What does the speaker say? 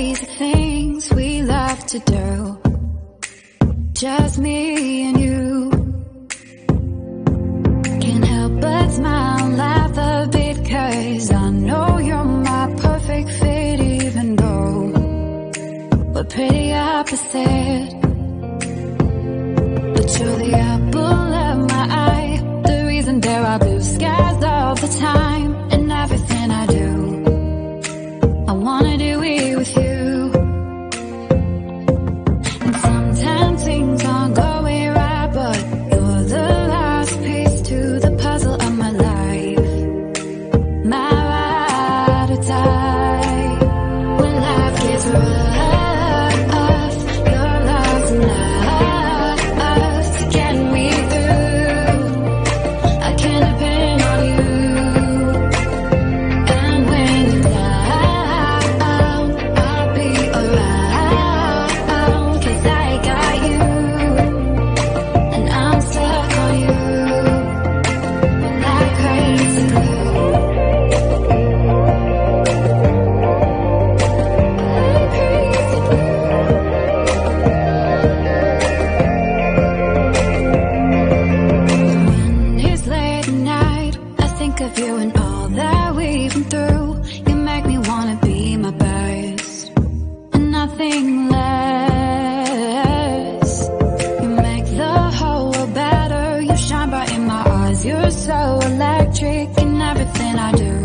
crazy things we love to do, just me and you. Can't help but smile and laugh a bit, 'cause I know you're my perfect fit, even though we're pretty opposite. But you're the apple of my eye, the reason there are blue skies all the time. And everything I do, I wanna do it with you. And sometimes things aren't going right, but you're the last piece to the puzzle of my life, my ride or die. When life gets rough, your love's enough to get me through. I can depend on you. And when you're down, I'll be around, 'cause I got you, and I'm stuck on you like crazy glue. Like crazy glue. When it's late at night, I think of you and all that we've been through. You make me wanna be my best and nothing less. You make the whole world better. You shine bright in my eyes. You're so electric in everything I do.